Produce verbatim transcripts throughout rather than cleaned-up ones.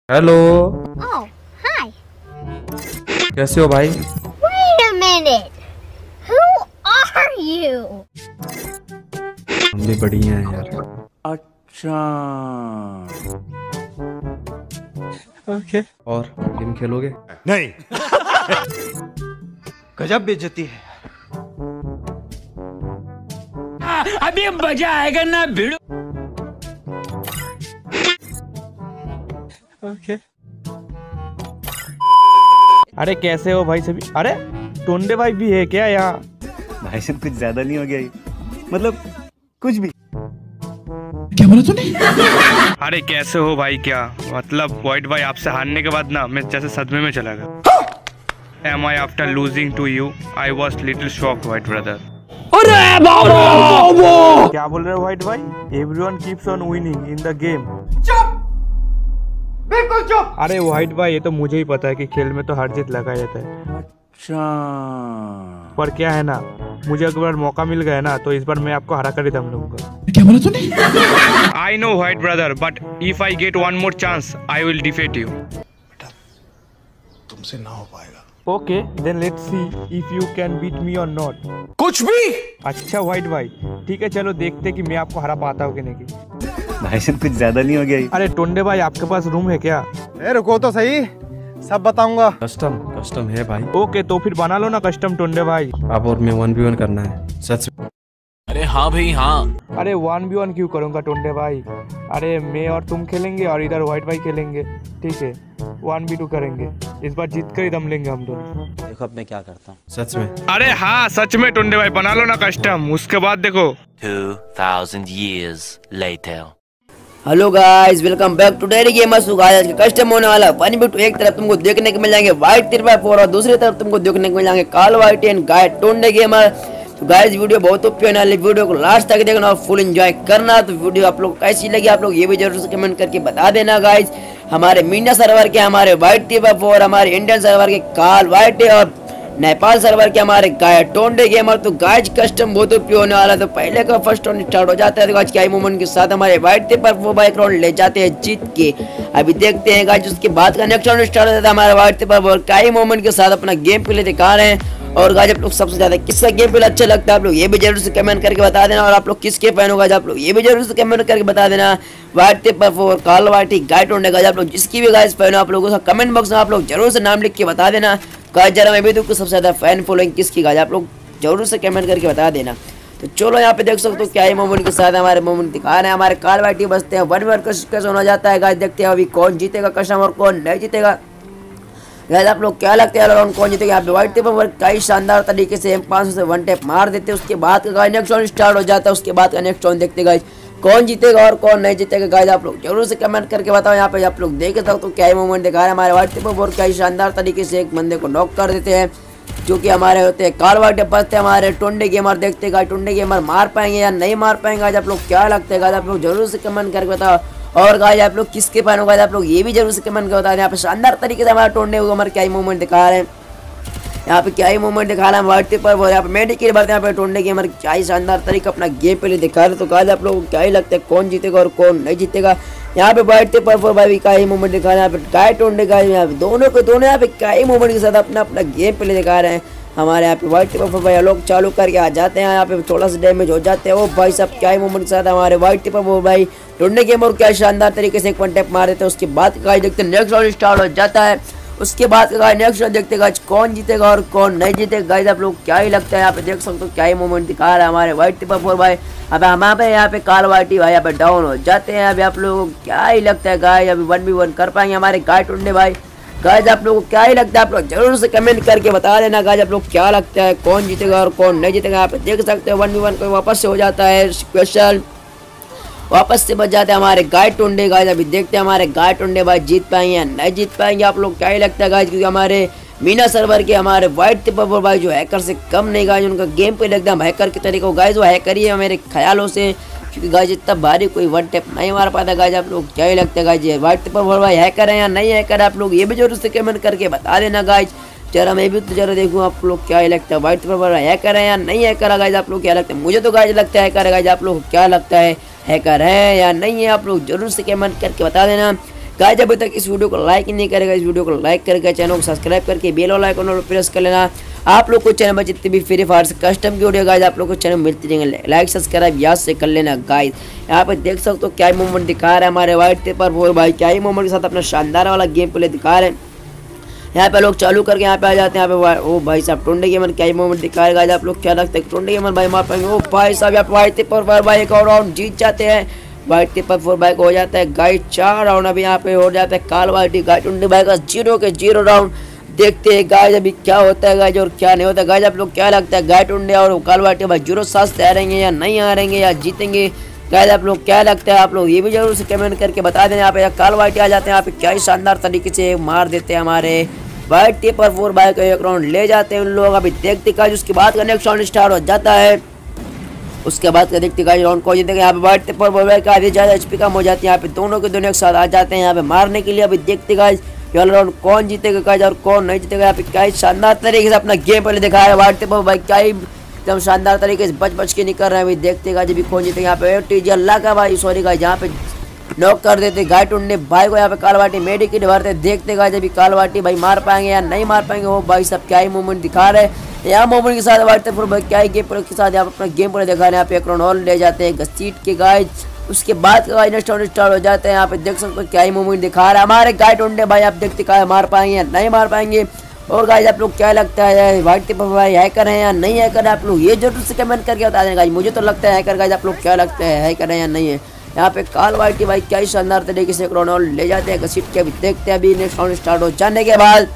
Hello. Oh, hi. कैसे हो भाई? Wait a minute. Who are you? हम भी बढ़िया हैं यार। अच्छा। ओके। और गेम खेलोगे? नहीं। गजब बेइज्जती है। अभी मजा आएगा ना भिड़ो। ओके। अरे कैसे हो भाई सभी? अरे टोंडे भाई भी है क्या यहाँ? भाई साहब कुछ ज्यादा नहीं हो गया ये? मतलब कुछ भी। क्या बोला तूने? अरे कैसे हो भाई? क्या मतलब व्हाइट भाई आपसे हारने के बाद ना मैं जैसे सदमे में चला गया। Am I after losing to you? I was little shocked, white brother. अरे बाबू! क्या बोल रहे हो व्हाइट भाई? Everyone keeps on winning in the game. चुप! बिल्कुल चुप! अरे व्हाइट भाई ये तो मुझे ही पता है कि खेल में तो हार जीत लगा जाता है। अच्छा। पर क्या है ना, मुझे अगर मौका मिल गया ना तो इस बार मैं आपको हरा कर ही दम लूंगा। क्या बोला तूने? I know white brother, but if I get one more chance, I will defeat you. बेटा, तुमसे ना हो पाएगा। Okay, then let's see if you can beat me or not. कुछ भी? अच्छा व्हाइट भाई, ठीक है चलो देखते कि मैं आपको हरा पाता हूँ कि नहीं। भाई साहब कुछ ज्यादा नहीं हो गया ये? अरे टोंडे भाई आपके पास रूम है क्या? ए रुको तो सही, सब बताऊंगा। कस्टम कस्टम है भाई। ओके तो फिर बना लो ना कस्टम टोंडे भाई। आप और मैं वन बी वन करना है सच में? अरे हाँ भाई हाँ। अरे वन बी वन क्यों करूँगा टोंडे भाई? अरे मैं और तुम खेलेंगे और इधर व्हाइट भाई खेलेंगे, ठीक है? वन बी टू करेंगे, इस बार जीत कर ही दम लेंगे हम दोनों। देखो अब मैं क्या करता हूँ। सच में? अरे हाँ सच में टुंडे भाई बना लो ना कस्टम, उसके बाद देखो। two thousand years later. Hello guys, welcome back to dairy gamers. आज का कस्टम होने वाला वन बी टू। एक तरफ तुमको देखने को मिल जाएंगे व्हाइट थ्री बाय फोर और दूसरी तरफ तुमको देखने को मिल जाएंगे काल व्हाइट एंड गाय टोंडे गेमर। तो गाइस वीडियो बहुत ओपी होने वाली, वीडियो को लास्ट तक देखना और फुल एंजॉय करना। तो वीडियो आप लोग कैसी लगी आप लोग ये भी जरूर से कमेंट करके बता देना गाइस। हमारे मीडिया सर्वर के हमारे व्हाइट थ्री बाय फोर, हमारे इंडियन सर्वर के काल व्हाइट और नेपाल सर्वर के हमारे गाय टोंडे गेमर। तो गाइज कस्टम बहुत ओपी होने वाला है। तो पहले का फर्स्ट राउंड स्टार्ट हो जाता है। तो गाइज क्या मोमेंट के साथ हमारे व्हाइट थे पर वो बाइक राउंड ले जाते हैं जीत के। अभी देखते हैं गाइज उसके बाद का नेक्स्ट राउंड स्टार्ट हो जाता है हमारे व्हाइट थे पर वो क्या मोमेंट के साथ अपना गेम प्ले दिखा रहे हैं। और गाइज आप लोग सबसे ज्यादा किसका गेम प्ले अच्छा लगता है आप लोग ये भी जरूर से कमेंट करके बता देना। और आप लोग किसके फैन हो गाइज आप लोग ये भी जरूर से कमेंट करके बता देना। व्हाइट थे पर वो काल व्हाइट गाय टोंडे गाइज आप लोग जिसकी भी गाइज फैन हो आप लोग कमेंट बॉक्स में आप लोग जरूर से नाम लिख के बता देना। गाइस जरा मैं भी तो सबसे ज्यादा फैन फॉलोइंग किसकी गाइस आप लोग जरूर से कमेंट करके बता देना। तो चलो यहाँ पे देख सकते हो क्या ही मोमेंट के साथ हमारे मोमेंट दिखा रहे हैं। हमारे काल वाइटी बसते हैं वन वन कैसे होना जाता है गाइस। देखते हैं अभी कौन जीतेगा कस्टम और कौन नहीं जीतेगा। गाइस आप लोग क्या लगता है राउंड कौन जीतेगा? यहाँ पे व्हाइट पर कई शानदार तरीके से पाँच सौ से वन टैप मार देते हैं। उसके बाद का नेक्स्ट राउंड स्टार्ट हो जाता है। उसके बाद का नेक्स्ट राउंड देखते गाइस कौन जीतेगा और कौन नहीं जीतेगा। गाइस आप लोग जरूर से कमेंट करके बताओ। यहाँ पे आप लोग देख सकते हो क्या ही मोमेंट दिखा रहे हैं हमारे व्हाइट पर और कई शानदार तरीके से एक बंदे को नॉक कर देते हैं जो कि हमारे होते हैं काल व्हाइट बचते हैं हमारे टोंडे गेमर। देखते गाइस टोंडे गेमर मार पाएंगे या नहीं मार पाएंगे। आज आप लोग क्या लगता है गाइस आप लोग जरूर से कमेंट करके बताओ। और गाइस आप लोग किसके फैन हो गाइस आप लोग ये भी जरूर से कमेंट करके बताओ। यहाँ पे शानदार तरीके से हमारा टोंडे गेमर क्या ही मूवमेंट दिखा रहे हैं। यहाँ पे क्या ही मूवमेंट दिखा रहा है व्हाइट पर वो यहाँ पे मेडिकेट बढ़ते हैं। यहाँ पे टोंडे गेमर क्या ही शानदार तरीके अपना गेम प्ले दिखा रहे हैं। तो गाइस आप लोगों को क्या ही लगता है कौन जीतेगा और कौन नहीं जीतेगा? यहाँ पे व्हाइट पर फोर भाई का ही मूवमेंट दिखा रहे हैं। यहाँ पे गाय टोंडे गाय यहाँ पे दोनों को दोनों यहाँ पे क्या ही मूवमेंट के साथ अपना अपना गेम प्ले दिखा रहे हैं। हमारे यहाँ पे व्हाइट पर भाई लोग चालू करके आ जाते हैं। यहाँ पे थोड़ा सा डैमेज हो जाते हैं वो भाई सब क्या ही मूवमेंट के साथ हमारे व्हाइट पर वो भाई टोंडे गेमर क्या शानदार तरीके से एक वन टैप मार देते हैं। उसके बाद गाइस देखते हैं नेक्स्ट राउंड स्टार्ट हो जाता है। उसके बाद गाइस नेक्स्ट राउंड देखते गाइस कौन जीतेगा और कौन नहीं जीतेगा। गाइस आप लोग क्या ही लगता है यहाँ पे देख सकते हो क्या ही मूवमेंट दिखा रहा है हमारे व्हाइट पर फोर भाई। अब हमारे पे यहाँ पे काल वाइटी भाई यहाँ पे डाउन हो जाते हैं। अभी आप लोगों को क्या ही लगता है गाइस अभी वन बी वन कर पाएंगे हमारे गाय टोंडे भाई? गाइस आप लोगों को क्या ही लगता है आप लोग जरूर से कमेंट करके बता देना। गाइस आप लोग क्या लगता है कौन जीतेगा और कौन नहीं जीतेगा? यहाँ पे देख सकते हो वन बी वन को वापस से हो जाता है स्पेशल, वापस से बच जाते हैं हमारे गाय टोंडे। गाइस अभी देखते हैं हमारे गाय टोंडे भाई जीत पाएंगे या नहीं जीत पाएंगे। आप लोग क्या ही लगता है गाइस? क्योंकि हमारे मीना सर्वर के हमारे व्हाइट पर भाई जो हैकर से कम नहीं गाइस, उनका गेम पे लगता है हैकर के तरीके गाइस वो हैकर ही है मेरे ख्यालों से। क्योंकि गाइस इतना भारी कोई वन टैप नहीं मार पाता। गाइस आप लोग क्या ही लगता है गाइस ये व्हाइट पर भाई हैकर है या नहीं हैकर? आप लोग ये भी जरूर से कमेंट करके बता देना गाइस। जरा मैं भी तो जरा देखूँ आप लोग क्या ही लगता है व्हाइट पर हैकर है या नहीं हैकर? गाइस आप लोग क्या लगता है? मुझे तो गाइस लगता है हैकर है। गाइस आप लोग क्या लगता है हैकर है या नहीं है? आप लोग जरूर से कमेंट करके बता देना। गाइस अभी तक इस वीडियो को लाइक नहीं करेगा, इस वीडियो को लाइक करके चैनल को सब्सक्राइब करके बेल वाला आइकन और प्रेस कर लेना। आप लोग को चैनल में जितने भी फ्री फायर से कस्टम की वीडियो गाइस आप लोग को चैनल मिलती रहेंगे, लाइक सब्सक्राइब याद से कर लेना। गाइस यहाँ पे देख सकते हो क्या मूवमेंट दिखा रहा है हमारे व्हाइट पेपर फोर भाई, क्या ही मूवमेंट के साथ अपना शानदार वाला गेम प्ले दिखा रहे हैं। यहाँ पे लोग चालू करके यहाँ पे आ जाते हैं। यहाँ पे ओ भाई साहब टोंडे गेमर क्या ही मूवमेंट दिखा रहा है। आप लोग क्या लगता है टोंडे गेमर भाई मार पाएंगे? ओ भाई साहब यहाँ पे व्हाइट पेपर फोर भाई एक और राउंड जीत जाते हैं। व्हाइट पेपर फोर भाई को हो जाता है गाइस चार राउंड अभी यहाँ पे हो जाता है काल वाइटी गाइस टोंडे भाई का जीरो के जीरो राउंड। देखते हैं गाइस अभी क्या होता है गाइस और क्या नहीं होता है। गाइस आप लोग क्या लगता है गाय टोंडे और काल वाइटी भाई जीरो सात से आ रहेंगे या नहीं आ रहेंगे या जीतेंगे? गाइस आप लोग क्या लगता है? आप लोग ये भी जरूर से कमेंट करके बता दें। यहाँ पे काल वाइटी आ जाते हैं, यहाँ पे क्या ही शानदार तरीके से मार देते हैं हमारे व्हाइट पेपर फोर भाई को, एक राउंड ले जाते हैं उन लोग। अभी देखते गाइस उसके बाद का नेक्स्ट राउंड स्टार्ट हो जाता है। उसके बाद का देखते गाइस राउंड को जीतेंगे। यहाँ पे व्हाइट पेपर फोर भाई का आधी ज़्यादा एचपी कम हो जाती है। यहाँ पे दोनों के दोनों एक साथ आ जाते हैं यहाँ पे मारने के लिए। अभी देखते गाइस ये वाला राउंड कौन जीतेगा गाइस और कौन नहीं जीतेगा। यहाँ पे क्या ही शानदार तरीके से अपना गेम पहले दिखाया है व्हाइट पेपर भाई, क्या ही एकदम शानदार तरीके से बच बच के निकल रहे हैं। अभी देखते गाइस अभी कौन जीतेगा। यहाँ पे टीजी अल्लाह का भाई सॉरी गाइस यहाँ पे नॉक कर देते गाय टुंडे भाई को। यहाँ पे कालवाटी मेडी किट भरते। देखते गाइस अभी कालवाटी भाई मार पाएंगे या नहीं मार पाएंगे। वो भाई सब क्या ही मूवमेंट दिखा रहे हैं यहाँ मूवमेंट के साथ व्हाइट पेपर भाई क्या ही गेम के साथ यहाँ अपना गेम पर दिखा रहे हैं। यहाँ पे एक राउंड और ले जाते हैं घसीट के गाइस। उसके बाद का नेक्स्ट राउंड स्टार्ट हो जाते हैं। यहाँ पे देख सकते हो क्या ही मूवमेंट दिखा रहा है हमारे गाय टुंडे भाई। आप देखते क्या मार पाएंगे या नहीं मार पाएंगे। और गाइस आप लोग क्या लगता है व्हाइट पेपर भाई हैकर है या नहीं हैकर? आप लोग ये जरूर से कमेंट करके बता देना गाइस। मुझे तो लगता है हैकर। गाइस आप लोग क्या लगता है हैकर है या नहीं है? यहाँ पे काल वाइटी भाई क्या ही शानदार तरीके से एक राउंड ले जाते हैं घसीट के। अभी देखते हैं अभी नेक्स्ट राउंड स्टार्ट हो जाने के बाद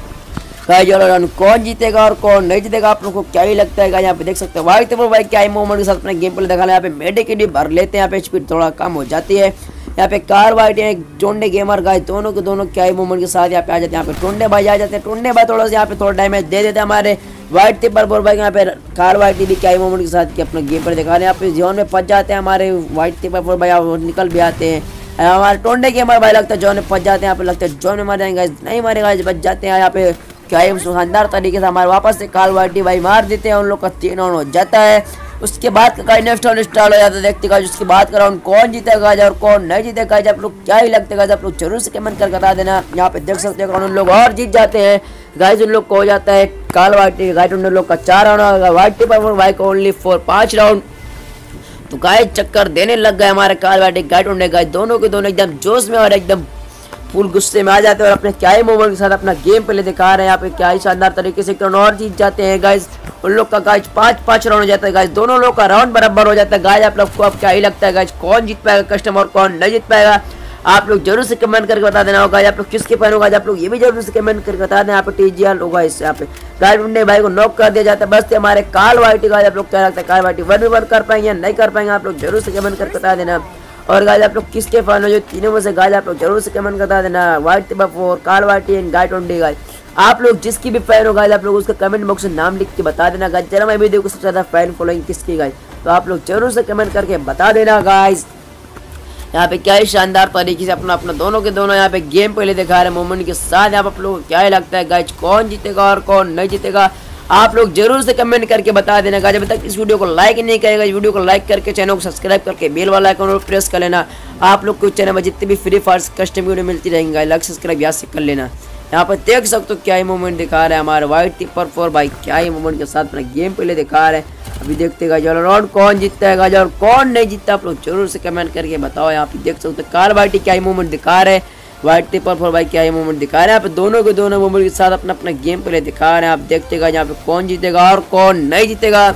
गाइस ये राउंड कौन जीतेगा और कौन नहीं जीतेगा आप लोग को क्या ही लगता है? गाइस यहाँ पे देख सकते हो व्हाइट पेपर भाई क्या ही मूवमेंट के साथ अपना गेम प्ले दिखा। यहाँ पे मेडिकेट भर लेते हैं, यहाँ पे स्पीड थोड़ा कम हो जाती है। यहाँ पे कार वाइट है टोंडे गेमर गाइस दोनों के दोनों क्या ही मूवमेंट के साथ यहाँ पे आ जाते हैं। यहाँ पे टोंडे भाई आ जाते हैं। टोंडे भाई थोड़ा सा यहाँ पे थोड़ा डैमेज दे देते हैं हमारे व्हाइट पेपर फोर भाई। यहाँ पे कार वाइट भी क्या ही मूवमेंट के साथ अपना गेम पर दिखा रहे हैं। यहाँ पे जोन में फंस जाते हैं हमारे व्हाइट पेपर फोर भाई, निकल भी आते हैं। हमारे टोंडे गेमर भाई लगता है जोन में फंस जाते हैं। यहाँ पे लगता है जोन में मर जाएंगे, नहीं मरेगा बच जाते हैं। यहाँ पे क्या ही शानदार तरीके से हमारे वापस से काल वाइटी भाई मार देते हैं। उन लोग का तीन राउंड हो जाता है। उसके बाद का नेक्स्ट राउंड स्टार्ट हो जाता है। देखते गाइस उसके बाद का राउंड कौन जीतेगा और कौन नहीं जीतेगा। आप लोग क्या ही लगता है आप लोग जरूर से कमेंट कर बता देना। यहाँ पे देख सकते हैं उन लोग और जीत जाते हैं गाइस। उन लोग को हो जाता है काल वाइटी गाइस उन लोग का चार राउंड होगा। व्हाइट पेपर भाई को ओनली फोर पाँच राउंड। तो गाइस चक्कर देने लग गए हमारे काल वाइटी गाइस उन्हें गाइस दोनों के दोनों एकदम जोश में और एकदम फुल गुस्से में आ जाते हैं और अपने क्या ही मूवमेंट के साथ अपना गेम प्ले दिखा रहे हैं। यहाँ पे क्या ही शानदार तरीके से राउंड और जीत जाते हैं गाइस। उन लोग का गाइस पाँच पाँच राउंड हो जाता है गाइस, दोनों लोग का राउंड बराबर हो जाता है गाइस। आप लोग को अब क्या ही लगता है गाइस कौन जीत पाएगा कस्टम और कौन नहीं जीत पाएगा? आप लोग जरूर से कमेंट करके बता देना होगा। आप लोग किसके फैन होगा आप लोग ये भी जरूर से कमेंट करके बता देना। यहाँ पे टीजीआर होगा इस यहाँ पे गाइस टुंडे भाई को नॉक कर दिया जाता है। बस हमारे काल वाइटी गाइस आप लोग क्या लगता है काल वाइटी वन वन कर पाएंगे या नहीं कर पाएंगे? आप लोग जरूर से कमेंट करके बता देना। और गाइस आप लोग किसके फैन हो जो तीनों में से गाइस आप लोग जरूर से कमेंट बता देना। व्हाइट पेपर फोर काल वाइटी एंड गाय टुंडे गाइस आप लोग जिसकी भी फैन हो गाइस आप लोग उसका कमेंट बॉक्स में नाम लिख के बता देना गाइस। जरा मैं वीडियो को सबसे ज्यादा फैन फॉलोइंग किसकी गाइस तो आप लोग जरूर से कमेंट करके बता देना गाइस। यहाँ पे क्या ही शानदार तरीके से अपना अपना दोनों के दोनों यहाँ पे गेम पहले दिखा रहे हैं मूवमेंट के साथ। यहाँ पे आप लोग क्या ही लगता है गाइस कौन जीतेगा और कौन नहीं जीतेगा? आप लोग जरूर से कमेंट करके बता देना गाइस। अभी तक इस वीडियो को लाइक नहीं करेगा इस वीडियो को लाइक करके चैनल को सब्सक्राइब करके बेल वाला आइकन और प्रेस कर लेना। आप लोग को चैनल में जितनी भी फ्री फायर कस्टम वीडियो मिलती रहेंगे लाइक सब्सक्राइब याद से कर लेना। यहाँ पर देख सकते हो क्या ही मूवमेंट दिखा रहे हैं हमारे व्हाइट पेपर फोर भाई क्या ही मूवमेंट के साथ अपना गेम पहले दिखा रहे हैं। अभी देखते गाइस राउंड कौन जीतता है गाइस और कौन नहीं जीतता आप लोग जरूर से कमेंट करके बताओ। यहाँ पे देख सकते हो काल वाइटी क्या ही मूवमेंट दिखा रहे हैं व्हाइट पेपर फोर भाई क्या ही मूवमेंट दिखा रहे हैं। यहाँ पे दोनों के दोनों मूवमेंट के साथ अपना अपना गेम पहले दिखा रहे हैं। आप देखते गाइस यहाँ पे कौन जीतेगा और कौन नहीं जीतेगा?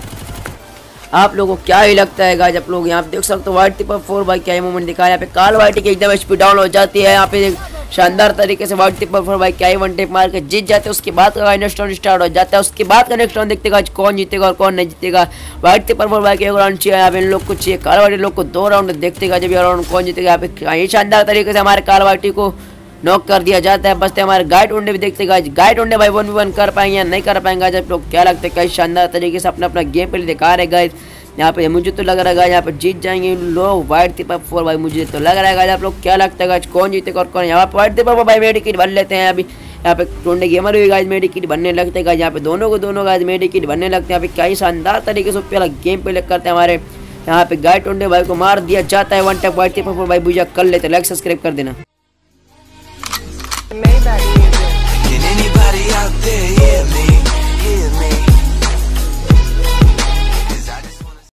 आप लोगों को क्या ही लगता है गाइस आप लोग यहाँ पे देख सकते हो व्हाइट पेपर फोर भाई क्या ही मूवमेंट दिखा रहे हैं। यहाँ पे काल वाइटी की एकदम स्पीड डाउन हो जाती है। यहाँ पे शानदार तरीके से व्हाइट पेपर फोर भाई क्या ही वन टेप मार के जीत जाते हैं। उसके बाद का नेक्स्ट राउंड स्टार्ट हो जाता है। उसके बाद का नेक्स्ट राउंड देखते गाइस कौन जीतेगा और कौन नहीं जीतेगा। व्हाइट पेपर फोर भाई के एक राउंड चाहिए यहाँ पे इन लोग को चाहिए काल वाइटी लोग को दो राउंड देखते गाइस जब राउंड कौन जीतेगा। यहाँ पे क्या ही शानदार तरीके से हमारे काल वाइटी को नॉक कर दिया जाता है। बस हमारे गाय टुंडे भी देखते गाइस गाय टुंडे भाई वन वन कर पाएंगे या नहीं कर पाएंगे? आप लोग क्या लगता है कई शानदार तरीके से अपना अपना गेम प्ले दिखा रहे गाइस। यहाँ पे मुझे तो लग रहा है यहाँ पे जीत जाएंगे लोग व्हाइट पेपर फोर भाई मुझे तो लग रहा है। आप लोग क्या लगता है गाइस कौन जीतेगा और कौन? यहाँ पे व्हाइट पेपर भाई मेडिकेट भर लेते हैं। अभी यहाँ पे टुंडे गेमर भी गाइस मेडिकेट बनने लगते हैं गाइस। यहाँ पे दोनों को दोनों गाइस मेडिकेट बनने लगते हैं। यहाँ पे क्या ही शानदार तरीके से पहला गेम प्ले करते हैं हमारे यहाँ पे गाय टुंडे भाई को मार दिया जाता है one tap white paper four भाई बुझा कर लेते। लाइक सब्सक्राइब कर देना। Maybach music.